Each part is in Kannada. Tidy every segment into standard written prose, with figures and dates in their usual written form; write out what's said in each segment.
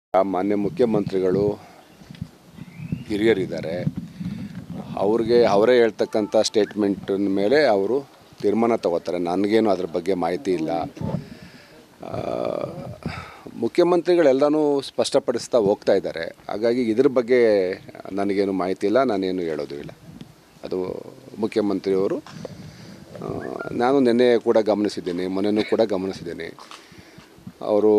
ಮಾನ್ಯ ಮುಖ್ಯಮಂತ್ರಿಗಳು ಹಿರಿಯರಿದ್ದಾರೆ, ಅವ್ರಿಗೆ ಅವರೇ ಹೇಳ್ತಕ್ಕಂಥ ಸ್ಟೇಟ್ಮೆಂಟಿನ ಮೇಲೆ ಅವರು ತೀರ್ಮಾನ ತಗೋತಾರೆ. ನನಗೇನು ಅದ್ರ ಬಗ್ಗೆ ಮಾಹಿತಿ ಇಲ್ಲ. ಮುಖ್ಯಮಂತ್ರಿಗಳೆಲ್ಲನೂ ಸ್ಪಷ್ಟಪಡಿಸ್ತಾ ಹೋಗ್ತಾ ಇದ್ದಾರೆ. ಹಾಗಾಗಿ ಇದ್ರ ಬಗ್ಗೆ ನನಗೇನು ಮಾಹಿತಿ ಇಲ್ಲ, ನಾನೇನು ಹೇಳೋದು ಇಲ್ಲ. ಅದು ಮುಖ್ಯಮಂತ್ರಿಯವರು. ನಾನು ನಿನ್ನೆ ಕೂಡ ಗಮನಿಸಿದ್ದೀನಿ, ಮೊನ್ನೆನೂ ಕೂಡ ಗಮನಿಸಿದ್ದೀನಿ. ಅವರು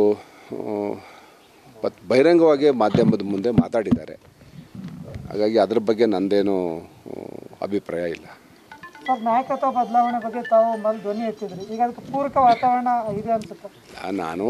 ಬಹಿರಂಗವಾಗಿ ಮಾಧ್ಯಮದ ಮುಂದೆ ಮಾತಾಡಿದ್ದಾರೆ. ಹಾಗಾಗಿ ಅದ್ರ ಬಗ್ಗೆ ನಂದೇನು ಅಭಿಪ್ರಾಯ ಇಲ್ಲ. ಸರ್, ನಾಯಕತ್ವ ಬದಲಾವಣೆ ಬಗ್ಗೆ ತಾವು ಧ್ವನಿ ಎತ್ತಿದ್ರಿ. ಈಗ ಅದಕ್ಕೆ ಪೂರಕ ವಾತಾವರಣ ಇದೆ ಅನ್ಸುತ್ತೆ. ನಾನು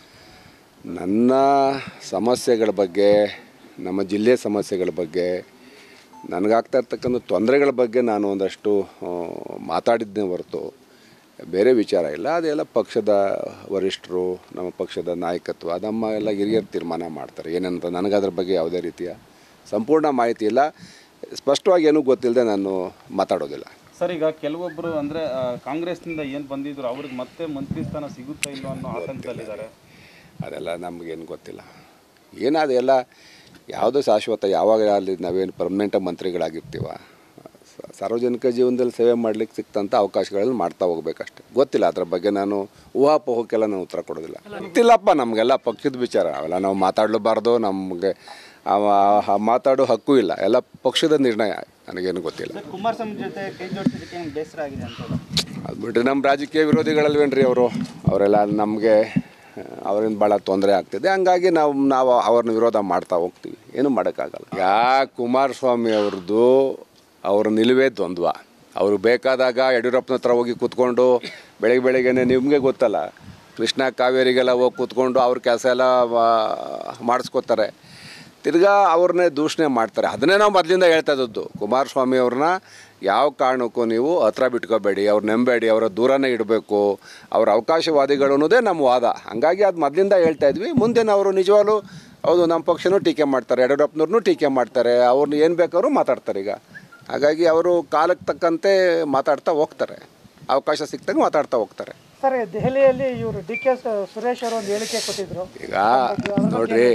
ನನ್ನ ಸಮಸ್ಯೆಗಳ ಬಗ್ಗೆ, ನಮ್ಮ ಜಿಲ್ಲೆಯ ಸಮಸ್ಯೆಗಳ ಬಗ್ಗೆ, ನನಗಾಗ್ತಾ ಇರ್ತಕ್ಕಂಥ ತೊಂದರೆಗಳ ಬಗ್ಗೆ ನಾನು ಒಂದಷ್ಟು ಮಾತಾಡಿದ್ದೇ ಹೊರತು ಬೇರೆ ವಿಚಾರ ಇಲ್ಲ. ಅದೆಲ್ಲ ಪಕ್ಷದ ವರಿಷ್ಠರು, ನಮ್ಮ ಪಕ್ಷದ ನಾಯಕತ್ವ, ನಮ್ಮ ಎಲ್ಲ ಹಿರಿಯರು ತೀರ್ಮಾನ ಮಾಡ್ತಾರೆ ಏನಂತ. ನನಗದ್ರ ಬಗ್ಗೆ ಯಾವುದೇ ರೀತಿಯ ಸಂಪೂರ್ಣ ಮಾಹಿತಿ ಇಲ್ಲ. ಸ್ಪಷ್ಟವಾಗಿ ಏನೂ ಗೊತ್ತಿಲ್ಲದೆ ನಾನು ಮಾತಾಡೋದಿಲ್ಲ. ಸರ್, ಈಗ ಕೆಲವೊಬ್ಬರು ಅಂದರೆ ಕಾಂಗ್ರೆಸ್ನಿಂದ ಏನು ಬಂದಿದ್ರು ಅವ್ರಿಗೆ ಮತ್ತೆ ಮಂತ್ರಿ ಸ್ಥಾನ ಸಿಗುತ್ತಾ ಇಲ್ಲೋ ಅನ್ನೋ ಆತಂಕದಲ್ಲಿದ್ದಾರೆ. ಅದೆಲ್ಲ ನಮಗೇನು ಗೊತ್ತಿಲ್ಲ. ಏನಾದೆಲ್ಲ ಯಾವುದೋ ಶಾಶ್ವತ, ಯಾವಾಗ ಅಲ್ಲಿ ನಾವೇನು ಪರ್ಮನೆಂಟಾಗಿ ಮಂತ್ರಿಗಳಾಗಿರ್ತೀವ, ಸಾರ್ವಜನಿಕ ಜೀವನದಲ್ಲಿ ಸೇವೆ ಮಾಡಲಿಕ್ಕೆ ಸಿಕ್ತಂಥ ಅವಕಾಶಗಳನ್ನು ಮಾಡ್ತಾ ಹೋಗ್ಬೇಕಷ್ಟೆ. ಗೊತ್ತಿಲ್ಲ ಅದ್ರ ಬಗ್ಗೆ. ನಾನು ಊಹಾಪೋಹಕ್ಕೆಲ್ಲ ನಾನು ಉತ್ತರ ಕೊಡೋದಿಲ್ಲ. ಗೊತ್ತಿಲ್ಲಪ್ಪ, ನಮಗೆಲ್ಲ ಪಕ್ಷದ ವಿಚಾರ ಅವೆಲ್ಲ ನಾವು ಮಾತಾಡಲಬಾರ್ದು. ನಮಗೆ ಮಾತಾಡೋ ಹಕ್ಕು ಇಲ್ಲ. ಎಲ್ಲ ಪಕ್ಷದ ನಿರ್ಣಯ, ನನಗೇನು ಗೊತ್ತಿಲ್ಲ. ಕುಮಾರಸ್ವಾಮಿ ಜೊತೆ ಕೈ ಜೋಡಿಸೋದಕ್ಕೆ ಬೇಸರ ಆಗಿದೆ ಅಂತ ಅದು ಬಿಟ್ಟರೆ ನಮ್ಮ ರಾಜಕೀಯ ವಿರೋಧಿಗಳಲ್ವೇನ್ರಿ ಅವರೆಲ್ಲ ನಮಗೆ ಅವರಿಂದ ಭಾಳ ತೊಂದರೆ ಆಗ್ತಿದೆ. ಹಂಗಾಗಿ ನಾವು ಅವ್ರನ್ನ ವಿರೋಧ ಮಾಡ್ತಾ ಹೋಗ್ತೀವಿ. ಏನೂ ಮಾಡೋಕ್ಕಾಗಲ್ಲ. ಕುಮಾರಸ್ವಾಮಿ ಅವ್ರದ್ದು ಅವ್ರ ನಿಲುವೇ ದ್ವಂದ್ವ. ಅವರು ಬೇಕಾದಾಗ ಯಡಿಯೂರಪ್ಪನ ಹತ್ರ ಹೋಗಿ ಕೂತ್ಕೊಂಡು ಬೆಳಗ್ಗೆ ನಿಮಗೆ ಗೊತ್ತಲ್ಲ, ಕೃಷ್ಣ ಕಾವೇರಿಗೆಲ್ಲ ಹೋಗಿ ಕೂತ್ಕೊಂಡು ಅವ್ರ ಕೆಲಸ ಎಲ್ಲ ಮಾಡಿಸ್ಕೋತಾರೆ. ತಿರ್ಗಾ ಅವ್ರನ್ನೇ ದೂಷಣೆ ಮಾಡ್ತಾರೆ. ಅದನ್ನೇ ನಾವು ಮೊದಲಿಂದ ಹೇಳ್ತಾ ಇದ್ದದ್ದು. ಕುಮಾರಸ್ವಾಮಿ ಅವ್ರನ್ನ ಯಾವ ಕಾರಣಕ್ಕೂ ನೀವು ಹತ್ರ ಬಿಟ್ಕೋಬೇಡಿ, ಅವ್ರು ನಂಬೇಡಿ, ಅವರ ದೂರನೇ ಇಡಬೇಕು, ಅವ್ರ ಅವಕಾಶವಾದಿಗಳು ಅನ್ನೋದೇ ನಮ್ಮ ವಾದ. ಹಂಗಾಗಿ ಅದು ಮೊದಲಿಂದ ಹೇಳ್ತಾ ಇದ್ವಿ. ಮುಂದೆನೂ ಅವರು ನಿಜವಾಗ್ಲೂ ಹೌದು ನಮ್ಮ ಪಕ್ಷನೂ ಟೀಕೆ ಮಾಡ್ತಾರೆ, ಯಡಿಯೂರಪ್ಪನವ್ರನ್ನೂ ಟೀಕೆ ಮಾಡ್ತಾರೆ, ಅವ್ರನ್ನ ಏನು ಬೇಕಾದ್ರೂ ಮಾತಾಡ್ತಾರೆ ಈಗ. ಹಾಗಾಗಿ ಅವರು ಕಾಲಕ್ಕೆ ತಕ್ಕಂತೆ ಮಾತಾಡ್ತಾ ಹೋಗ್ತಾರೆ, ಅವಕಾಶ ಸಿಕ್ತಾಗ ಮಾತಾಡ್ತಾ ಹೋಗ್ತಾರೆ. ಸರ್, ದೆಹಲಿಯಲ್ಲಿ ಇವರು ಡಿ ಕೆ ಸುರೇಶ್ ಅವರು ಒಂದು ಹೇಳಿಕೆ ಕೊಟ್ಟಿದ್ರು. ಈಗ ನೋಡ್ರಿ,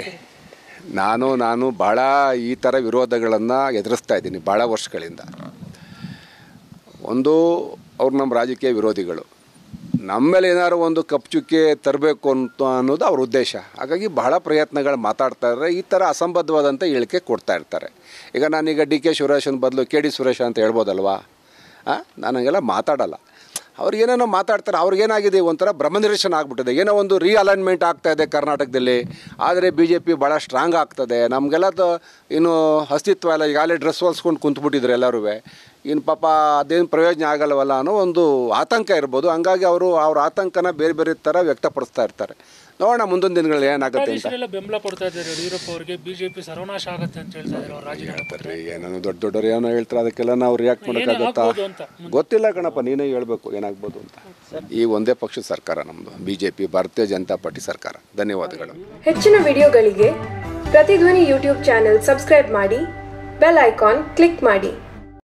ನಾನು ಭಾಳ ಈ ಥರ ವಿರೋಧಗಳನ್ನು ಎದುರಿಸ್ತಾ ಇದ್ದೀನಿ ಭಾಳ ವರ್ಷಗಳಿಂದ. ಒಂದು, ಅವ್ರು ನಮ್ಮ ರಾಜಕೀಯ ವಿರೋಧಿಗಳು, ನಮ್ಮ ಮೇಲೆ ಏನಾದ್ರು ಒಂದು ಕಪ್ಪುಚುಕ್ಕೆ ತರಬೇಕು ಅಂತ ಅನ್ನೋದು ಅವ್ರ ಉದ್ದೇಶ. ಹಾಗಾಗಿ ಬಹಳ ಪ್ರಯತ್ನಗಳು ಮಾತಾಡ್ತಾ ಇದ್ದಾರೆ. ಈ ಥರ ಅಸಂಬದ್ಧವಾದಂಥ ಹೇಳಿಕೆ ಕೊಡ್ತಾ ಇರ್ತಾರೆ. ಈಗ ನಾನೀಗ ಡಿ ಕೆ ಸುರೇಶನ ಬದಲು ಕೆ ಡಿ ಸುರೇಶ ಅಂತ ಹೇಳ್ಬೋದಲ್ವಾ? ನಾನು ಹಂಗೆಲ್ಲ ಮಾತಾಡಲ್ಲ. ಅವ್ರಿಗೇನೇನೋ ಮಾತಾಡ್ತಾರೆ. ಅವ್ರಿಗೇನಾಗಿದೆ, ಒಂಥರ ಭ್ರಮನಿರಸನ ಆಗ್ಬಿಟ್ಟಿದೆ. ಏನೋ ಒಂದು ರೀಅಲೈನ್ಮೆಂಟ್ ಆಗ್ತಾಯಿದೆ ಕರ್ನಾಟಕದಲ್ಲಿ. ಆದರೆ BJP ಭಾಳ ಸ್ಟ್ರಾಂಗ್ ಆಗ್ತದೆ. ನಮಗೆಲ್ಲ ಇನ್ನು ಅಸ್ತಿತ್ವ ಇಲ್ಲ. ಈಗಾಗಲೇ ಡ್ರೆಸ್ ಹೊಲ್ಸ್ಕೊಂಡು ಕುಂತ್ಬಿಟ್ಟಿದ್ರು ಎಲ್ಲರೂ. ಇನ್ನು ಪಾಪ ಅದೇನು ಪ್ರಯೋಜನ ಆಗಲ್ವಲ್ಲ ಅನ್ನೋ ಒಂದು ಆತಂಕ ಇರ್ಬೋದು. ಹಂಗಾಗಿ ಅವ್ರ ಆತಂಕನ ಬೇರೆ ಬೇರೆ ಥರ ವ್ಯಕ್ತಪಡಿಸ್ತಾ ಇರ್ತಾರೆ. ನೋಡೋಣ ಮುಂದಿನ ದಿನಗಳಲ್ಲಿ ಏನಾಗುತ್ತೆ ಅಂತ. ಬೆಂಬಲ ಕೊಡ್ತಾ ಇದ್ದಾರೆ ಯಡಿಯೂರಪ್ಪ ಅವರಿಗೆ. BJP ಸರ್ವನಾಶ ಆಗುತ್ತೆ ಅಂತ ಹೇಳ್ತಾ ಇದ್ದಾರೆ ರಾಜೀನಾಮೆ. ಏನೋ ದೊಡ್ಡವರು ಏನೋ ಹೇಳ್ತಾರೆ, ಅದಕ್ಕೆಲ್ಲ ನಾವು ರಿಯಾಕ್ಟ್ ಮಾಡೋಕ್ಕಾಗುತ್ತಾ? ಗೊತ್ತಿಲ್ಲ ಕಣಪ್ಪ, ನೀನೇ ಹೇಳ್ಬೇಕು ಏನಾಗ್ಬೋದು ಅಂತ. ಈ ಒಂದೇ ಪಕ್ಷದ ಸರ್ಕಾರ ನಮ್ಮದು, BJP, ಭಾರತೀಯ ಜನತಾ ಪಾರ್ಟಿ ಸರ್ಕಾರ. ಧನ್ಯವಾದಗಳು. ಹೆಚ್ಚಿನ ವಿಡಿಯೋಗಳಿಗೆ ಪ್ರತಿಧ್ವನಿ ಯೂಟ್ಯೂಬ್ ಚಾನೆಲ್ ಸಬ್ಸ್ಕ್ರೈಬ್ ಮಾಡಿ, ಬೆಲ್ ಐಕಾನ್ ಕ್ಲಿಕ್ ಮಾಡಿ.